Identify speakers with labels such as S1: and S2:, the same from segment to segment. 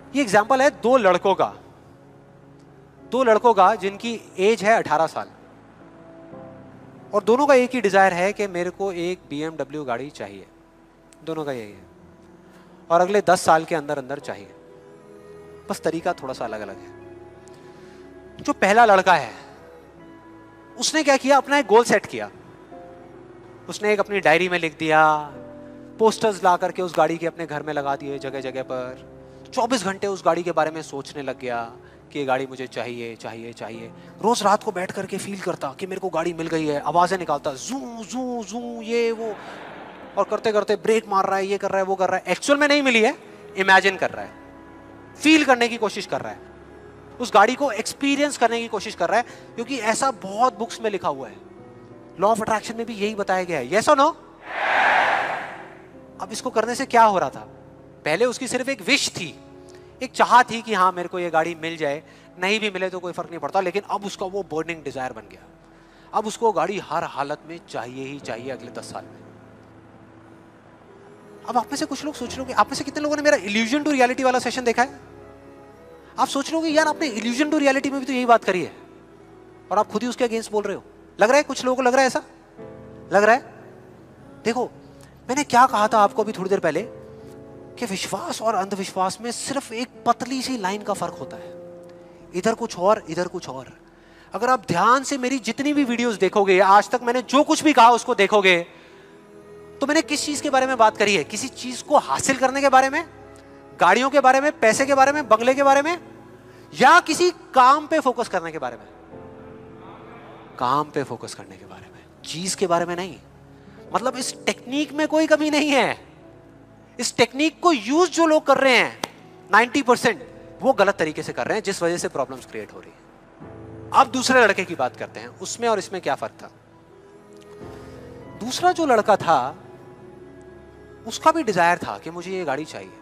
S1: ये एग्जाम्पल है दो लड़कों का जिनकी एज है 18 साल, और दोनों का एक ही डिजायर है कि मेरे को एक BMW गाड़ी चाहिए। दोनों का यही है, और अगले 10 साल के अंदर अंदर चाहिए। बस तरीका थोड़ा सा अलग अलग है। जो पहला लड़का है उसने क्या किया, अपना एक गोल सेट किया। उसने एक अपनी डायरी में लिख दिया, पोस्टर्स ला करके उस गाड़ी के अपने घर में लगा दिए जगह जगह पर। 24 घंटे उस गाड़ी के बारे में सोचने लग गया कि ये गाड़ी मुझे चाहिए चाहिए चाहिए। रोज रात को बैठ करके फील करता कि मेरे को गाड़ी मिल गई है, आवाजें निकालता, जू जू जू ये वो, और करते करते ब्रेक मार रहा है, ये कर रहा है, वो कर रहा है। एक्चुअल में नहीं मिली है, इमेजिन कर रहा है, फील करने की कोशिश कर रहा है, उस गाड़ी को एक्सपीरियंस करने की कोशिश कर रहा है, क्योंकि ऐसा बहुत बुक्स में लिखा हुआ है। लॉ ऑफ अट्रैक्शन में भी यही बताया गया है। यस और नो? अब इसको करने से क्या हो रहा था? पहले उसकी सिर्फ एक विश थी, एक चाह थी कि हाँ मेरे को ये गाड़ी मिल जाए, नहीं भी मिले तो कोई फर्क नहीं पड़ता। लेकिन अब उसका वो बर्निंग डिजायर बन गया। अब उसको गाड़ी हर हालत में चाहिए ही चाहिए अगले 10 साल में। अब आप में से कुछ लोग सोच रहे हो, आप में से कितने लोगों ने मेरा इल्यूजन टू रियलिटी वाला सेशन देखा है? आप सोच रहे हो यार आपने इल्यूजन टू रियलिटी में भी तो यही बात करी है, और आप खुद ही उसके अगेंस्ट बोल रहे हो। लग रहा है कुछ लोगों को, लग रहा है ऐसा लग रहा है। देखो मैंने क्या कहा था आपको अभी थोड़ी देर पहले, कि विश्वास और अंधविश्वास में सिर्फ एक पतली सी लाइन का फर्क होता है, इधर कुछ और इधर कुछ और। अगर आप ध्यान से मेरी जितनी भी वीडियोस देखोगे, आज तक मैंने जो कुछ भी कहा उसको देखोगे, तो मैंने किस चीज के बारे में बात करी है? किसी चीज को हासिल करने के बारे में, गाड़ियों के बारे में, पैसे के बारे में, बंगले के बारे में, या किसी काम पे फोकस करने के बारे में? काम पे फोकस करने के बारे में, चीज के बारे में नहीं। मतलब इस टेक्निक में कोई कमी नहीं है। इस टेक्निक को यूज जो लोग कर रहे हैं 90% वो गलत तरीके से कर रहे हैं, जिस वजह से प्रॉब्लम्स क्रिएट हो रही है। अब दूसरे लड़के की बात करते हैं, उसमें और इसमें क्या फर्क था। दूसरा जो लड़का था उसका भी डिजायर था कि मुझे ये गाड़ी चाहिए।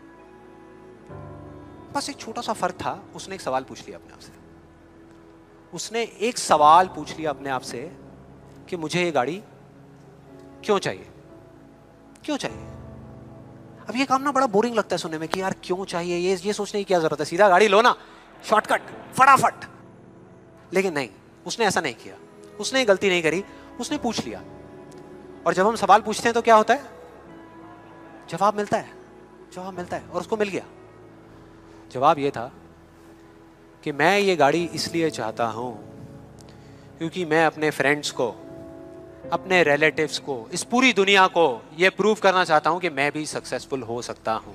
S1: बस एक छोटा सा फर्क था, उसने एक सवाल पूछ लिया अपने आप से। उसने एक सवाल पूछ लिया अपने आप से कि मुझे ये गाड़ी क्यों चाहिए, क्यों चाहिए। अब ये काम ना बड़ा बोरिंग लगता है सुनने में कि यार क्यों चाहिए, ये सोचने की क्या जरूरत है, सीधा गाड़ी लो ना, शॉर्टकट, फटाफट। लेकिन नहीं, उसने ऐसा नहीं किया, उसने गलती नहीं करी, उसने पूछ लिया। और जब हम सवाल पूछते हैं तो क्या होता है? जवाब मिलता है, जवाब मिलता है। और उसको मिल गया। जवाब ये था कि मैं ये गाड़ी इसलिए चाहता हूं क्योंकि मैं अपने फ्रेंड्स को, अपने रिलेटिव्स को, इस पूरी दुनिया को ये प्रूव करना चाहता हूं कि मैं भी सक्सेसफुल हो सकता हूं।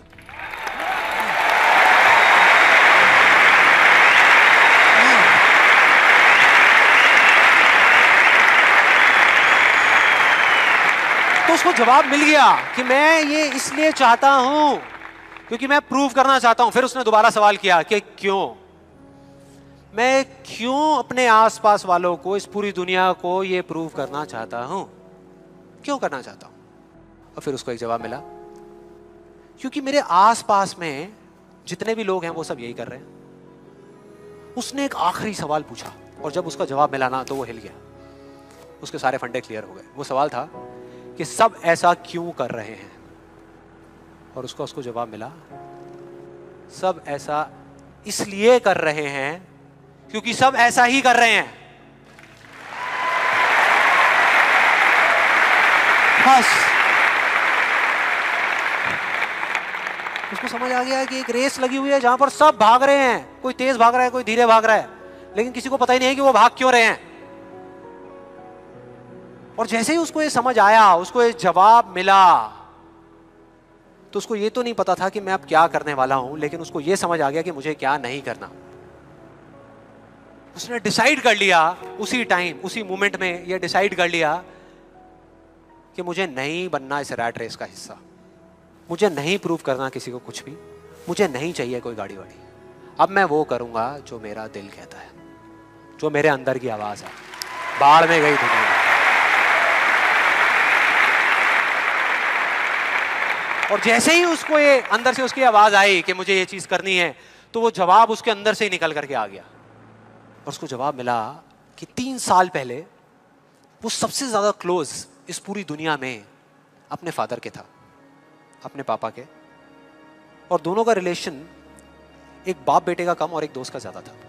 S1: तो उसको जवाब मिल गया कि मैं ये इसलिए चाहता हूं क्योंकि मैं प्रूव करना चाहता हूं। फिर उसने दोबारा सवाल किया कि क्यों, मैं क्यों अपने आसपास वालों को, इस पूरी दुनिया को ये प्रूव करना चाहता हूं, क्यों करना चाहता हूं? और फिर उसको एक जवाब मिला, क्योंकि मेरे आसपास में जितने भी लोग हैं वो सब यही कर रहे हैं। उसने एक आखिरी सवाल पूछा, और जब उसका जवाब मिला ना तो वो हिल गया, उसके सारे फंडे क्लियर हो गए। वो सवाल था कि सब ऐसा क्यों कर रहे हैं, और उसको जवाब मिला, सब ऐसा इसलिए कर रहे हैं क्योंकि सब ऐसा ही कर रहे हैं। बस उसको समझ आ गया कि एक रेस लगी हुई है जहां पर सब भाग रहे हैं, कोई तेज भाग रहा है, कोई धीरे भाग रहा है, लेकिन किसी को पता ही नहीं है कि वो भाग क्यों रहे हैं। और जैसे ही उसको ये समझ आया, उसको ये जवाब मिला, तो उसको ये तो नहीं पता था कि मैं अब क्या करने वाला हूं, लेकिन उसको ये समझ आ गया कि मुझे क्या नहीं करना। उसने डिसाइड कर लिया उसी टाइम, उसी मोमेंट में ये डिसाइड कर लिया कि मुझे नहीं बनना इस रैट रेस का हिस्सा, मुझे नहीं प्रूव करना किसी को कुछ भी, मुझे नहीं चाहिए कोई गाड़ी वाड़ी। अब मैं वो करूंगा जो मेरा दिल कहता है, जो मेरे अंदर की आवाज है। बाढ़ में गई दुनिया। और जैसे ही उसको ये अंदर से उसकी आवाज आई कि मुझे ये चीज करनी है, तो वो जवाब उसके अंदर से ही निकल करके आ गया। और उसको जवाब मिला कि 3 साल पहले वो सबसे ज्यादा क्लोज इस पूरी दुनिया में अपने फादर के था, अपने पापा के। और दोनों का रिलेशन एक बाप बेटे का कम और एक दोस्त का ज्यादा था।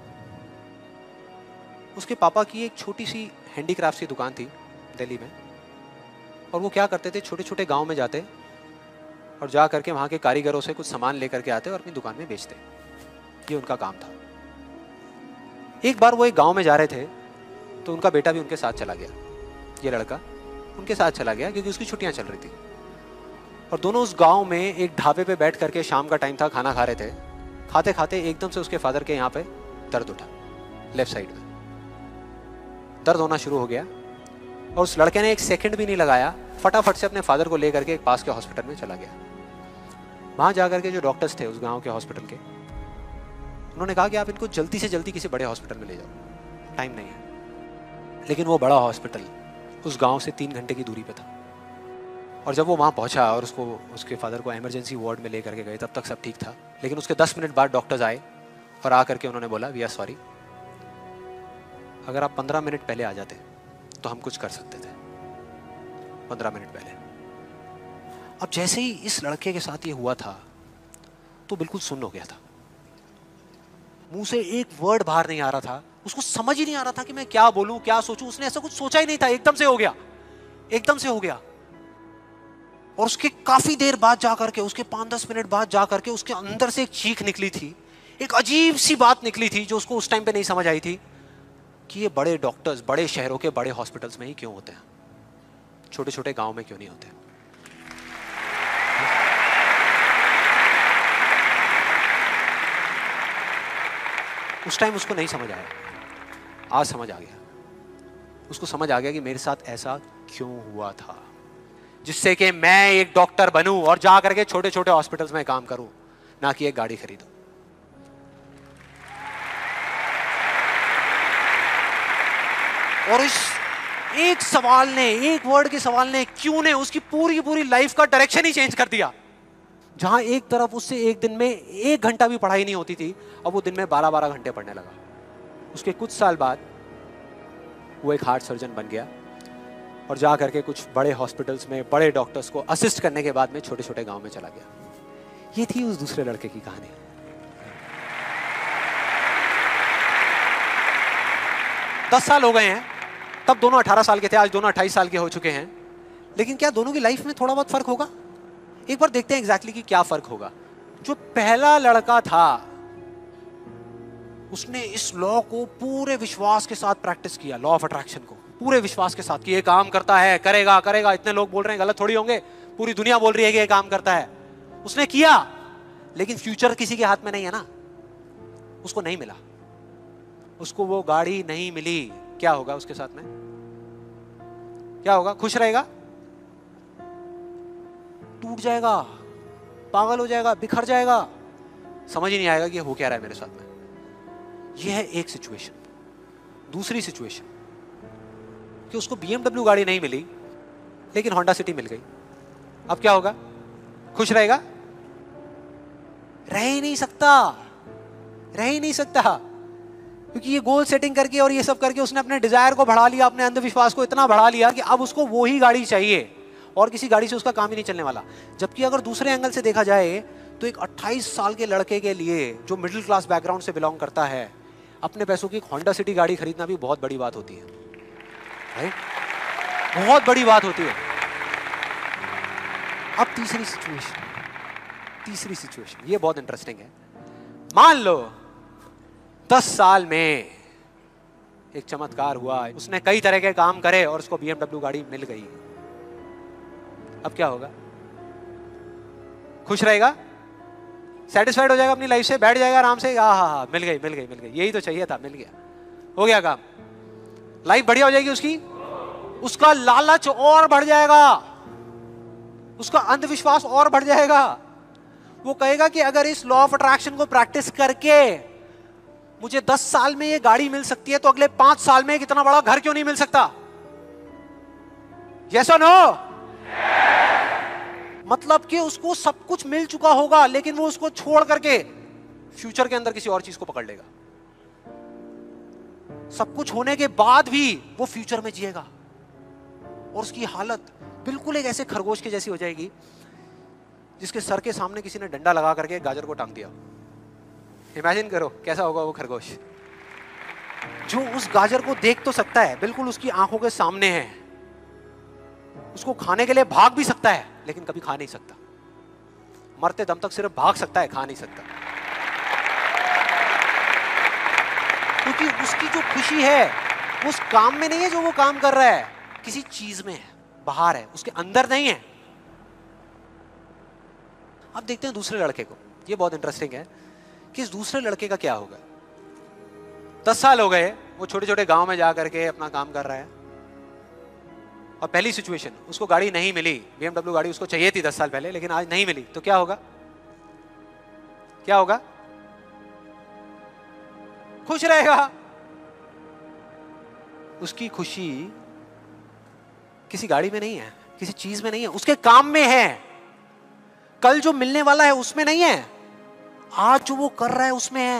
S1: उसके पापा की एक छोटी सी हैंडीक्राफ्ट की दुकान थी दिल्ली में, और वो क्या करते थे, छोटे छोटे गांव में जाते और जा करके वहां के कारीगरों से कुछ सामान लेकर के आते और अपनी दुकान में बेचते। ये उनका काम था। एक बार वो एक गांव में जा रहे थे तो उनका बेटा भी उनके साथ चला गया। ये लड़का उनके साथ चला गया क्योंकि उसकी छुट्टियां चल रही थी, और दोनों उस गांव में एक ढाबे पे बैठ करके, शाम का टाइम था, खाना खा रहे थे। खाते खाते एकदम से उसके फादर के यहाँ पे दर्द उठा, लेफ्ट साइड में दर्द होना शुरू हो गया, और उस लड़के ने एक सेकंड भी नहीं लगाया, फटाफट से अपने फादर को लेकर के एक पास के हॉस्पिटल में चला गया। वहां जाकर के जो डॉक्टर्स थे उस गांव के हॉस्पिटल के, उन्होंने कहा कि आप इनको जल्दी से जल्दी किसी बड़े हॉस्पिटल में ले जाओ, टाइम नहीं है। लेकिन वो बड़ा हॉस्पिटल उस गांव से 3 घंटे की दूरी पे था, और जब वो वहां पहुंचा और उसके फादर को इमरजेंसी वार्ड में लेकर के गए, तब तक सब ठीक था। लेकिन उसके 10 मिनट बाद डॉक्टर्स आए और आकर के उन्होंने बोला, वी आर सॉरी, अगर आप 15 मिनट पहले आ जाते तो हम कुछ कर सकते थे। 15 मिनट पहले। अब जैसे ही इस लड़के के साथ ये हुआ था तो बिल्कुल सुन्न हो गया था, मुंह से एक वर्ड बाहर नहीं आ रहा था, उसको समझ ही नहीं आ रहा था कि मैं क्या बोलूं, क्या सोचूं। उसने ऐसा कुछ सोचा ही नहीं था, एकदम से हो गया, एकदम से हो गया। और उसके काफी देर बाद जाकर के, उसके 5-10 मिनट बाद जाकर के उसके अंदर से एक चीख निकली थी, एक अजीब सी बात निकली थी जो उसको उस टाइम पे नहीं समझ आई थी कि ये बड़े डॉक्टर्स बड़े शहरों के बड़े हॉस्पिटल्स में ही क्यों होते हैं, छोटे छोटे गांव में क्यों नहीं होते। उस टाइम उसको नहीं समझ आया, आज समझ आ गया। उसको समझ आ गया कि मेरे साथ ऐसा क्यों हुआ था, जिससे कि मैं एक डॉक्टर बनूं और जा करके छोटे छोटे हॉस्पिटल्स में काम करूं, ना कि एक गाड़ी खरीदूं। और इस एक सवाल ने, एक वर्ड के सवाल ने, क्यों ने, उसकी पूरी पूरी लाइफ का डायरेक्शन ही चेंज कर दिया। जहां एक तरफ उससे एक दिन में 1 घंटा भी पढ़ाई नहीं होती थी, अब वो दिन में 12-12 घंटे पढ़ने लगा। उसके कुछ साल बाद वो एक हार्ट सर्जन बन गया और जा करके कुछ बड़े हॉस्पिटल्स में बड़े डॉक्टर्स को असिस्ट करने के बाद में छोटे छोटे गांव में चला गया। ये थी उस दूसरे लड़के की कहानी। 10 साल हो गए हैं, तब दोनों 18 साल के थे, आज दोनों 28 साल के हो चुके हैं। लेकिन क्या दोनों की लाइफ में थोड़ा बहुत फर्क होगा? एक बार देखते हैं एग्जैक्टली कि क्या फर्क होगा। जो पहला लड़का था उसने इस लॉ को पूरे विश्वास के साथ प्रैक्टिस किया, लॉ ऑफ अट्रैक्शन को पूरे विश्वास के साथ कि ये काम करता है, करेगा करेगा, इतने लोग बोल रहे हैं, गलत थोड़ी होंगे, पूरी दुनिया बोल रही है कि ये काम करता है। उसने किया, लेकिन फ्यूचर किसी के हाथ में नहीं है ना, उसको नहीं मिला, उसको वो गाड़ी नहीं मिली। क्या होगा उसके साथ में? क्या होगा? खुश रहेगा? टूट जाएगा, पागल हो जाएगा, बिखर जाएगा, समझ ही नहीं आएगा कि हो क्या रहा है मेरे साथ में। यह है एक सिचुएशन। दूसरी सिचुएशन कि उसको BMW गाड़ी नहीं मिली लेकिन होंडा सिटी मिल गई। अब क्या होगा? खुश रहेगा? रह ही नहीं सकता, रह ही नहीं सकता, क्योंकि ये गोल सेटिंग करके और ये सब करके उसने अपने डिजायर को बढ़ा लिया, अपने अंधविश्वास को इतना बढ़ा लिया कि अब उसको वो ही गाड़ी चाहिए और किसी गाड़ी से उसका काम ही नहीं चलने वाला। जबकि अगर दूसरे एंगल से देखा जाए तो एक 28 साल के लड़के के लिए जो मिडिल क्लास बैकग्राउंड से बिलोंग करता है, अपने पैसों की होंडा सिटी गाड़ी खरीदना भी बहुत बड़ी बात होती है, राइट? बहुत बड़ी बात होती है। अब तीसरी सिचुएशन ये बहुत इंटरेस्टिंग है। मान लो 10 साल में एक चमत्कार हुआ, उसने कई तरह के काम करे और उसको BMW गाड़ी मिल गई। अब क्या होगा? खुश रहेगा? सेटिस्फाइड हो जाएगा अपनी लाइफ से, बैठ जाएगा आराम से, हाँ, मिल गई, यही तो चाहिए था, मिल गया, हो गया काम, लाइफ बढ़िया हो जाएगी उसकी। उसका लालच और बढ़ जाएगा, उसका अंधविश्वास और बढ़ जाएगा। वो कहेगा कि अगर इस लॉ ऑफ अट्रैक्शन को प्रैक्टिस करके मुझे 10 साल में ये गाड़ी मिल सकती है तो अगले 5 साल में कितना बड़ा घर क्यों नहीं मिल सकता? यस और नो? मतलब कि उसको सब कुछ मिल चुका होगा लेकिन वो उसको छोड़ करके फ्यूचर के अंदर किसी और चीज को पकड़ लेगा। सब कुछ होने के बाद भी वो फ्यूचर में जिएगा और उसकी हालत बिल्कुल एक ऐसे खरगोश के जैसी हो जाएगी जिसके सर के सामने किसी ने डंडा लगा करके गाजर को टांग दिया। इमेजिन करो कैसा होगा वो खरगोश जो उस गाजर को देख तो सकता है, बिल्कुल उसकी आंखों के सामने है, उसको खाने के लिए भाग भी सकता है लेकिन कभी खा नहीं सकता, मरते दम तक सिर्फ भाग सकता है, खा नहीं सकता। क्योंकि उसकी जो खुशी है वो उस काम में नहीं है जो वो काम कर रहा है, किसी चीज में है, बाहर है, उसके अंदर नहीं है। अब देखते हैं दूसरे लड़के को, ये बहुत इंटरेस्टिंग है कि इस दूसरे लड़के का क्या होगा। 10 साल हो गए, वो छोटे छोटे गांव में जा करके अपना काम कर रहा है, और पहली सिचुएशन उसको गाड़ी नहीं मिली, BMW गाड़ी उसको चाहिए थी 10 साल पहले, लेकिन आज नहीं मिली, तो क्या होगा? क्या होगा? खुश रहेगा। उसकी खुशी किसी गाड़ी में नहीं है, किसी चीज में नहीं है, उसके काम में है। कल जो मिलने वाला है उसमें नहीं है, आज जो वो कर रहा है उसमें है।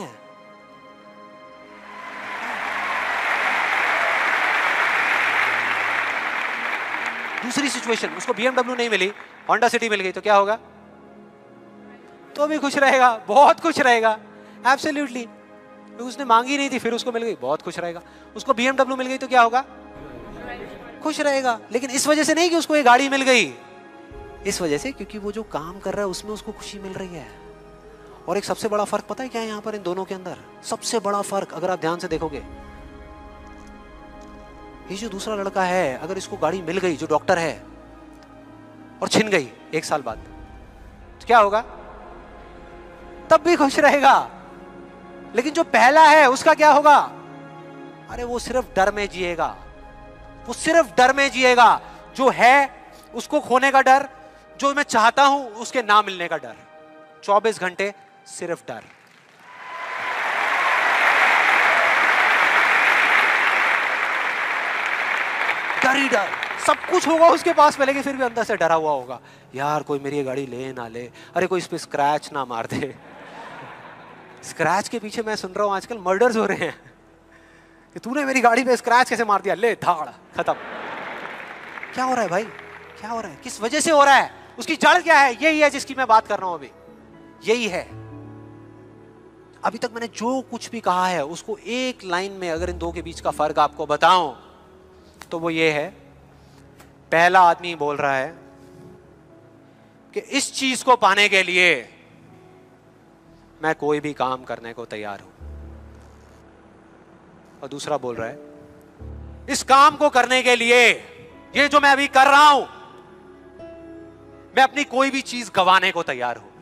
S1: दूसरी सिचुएशन, उसको BMW नहीं मिली, होंडा सिटी मिल गई, तो क्या होगा? तो भी खुश रहेगा, बहुत खुश रहेगा, एब्सोल्युटली। उसने मांगी नहीं थी, फिर उसको मिल गई, बहुत खुश रहेगा। उसको BMW मिल गई तो क्या होगा? खुश रहेगा। लेकिन इस वजह से नहीं कि उसको ये गाड़ी मिल गई, इस वजह से क्योंकि वो जो काम कर रहा है उसमें उसको खुशी मिल रही है। और एक सबसे बड़ा फर्क पता है क्या है यहाँ पर इन दोनों के अंदर? सबसे बड़ा फर्क अगर आप ध्यान से देखोगे, ये जो दूसरा लड़का है, अगर इसको गाड़ी मिल गई, जो डॉक्टर है, और छिन गई 1 साल बाद, तो क्या होगा? तब भी खुश रहेगा। लेकिन जो पहला है उसका क्या होगा? अरे वो सिर्फ डर में जिएगा, वो सिर्फ डर में जिएगा। जो है उसको खोने का डर, जो मैं चाहता हूं उसके ना मिलने का डर, 24 घंटे सिर्फ डर। डर ही डर, सब कुछ होगा उसके पास में, लेकिन फिर भी अंदर से डरा हुआ होगा, यार कोई मेरी ये गाड़ी ले ना ले, अरे कोई इस पे स्क्रैच ना मार दे। स्क्रैच के पीछे मैं सुन रहा हूं आजकल मर्डर्स हो रहे हैं कि तूने मेरी गाड़ी पे स्क्रैच कैसे मार दिया, ले धाड़, खत्म। क्या हो रहा है भाई? क्या हो रहा है? किस वजह से हो रहा है? उसकी जड़ क्या है? यही है जिसकी मैं बात कर रहा हूं अभी, यही है। अभी तक मैंने जो कुछ भी कहा है उसको एक लाइन में अगर इन दो के बीच का फर्क आपको बताऊं तो वो ये है, पहला आदमी बोल रहा है कि इस चीज को पाने के लिए मैं कोई भी काम करने को तैयार हूं, और दूसरा बोल रहा है इस काम को करने के लिए, ये जो मैं अभी कर रहा हूं, मैं अपनी कोई भी चीज गंवाने को तैयार हूं।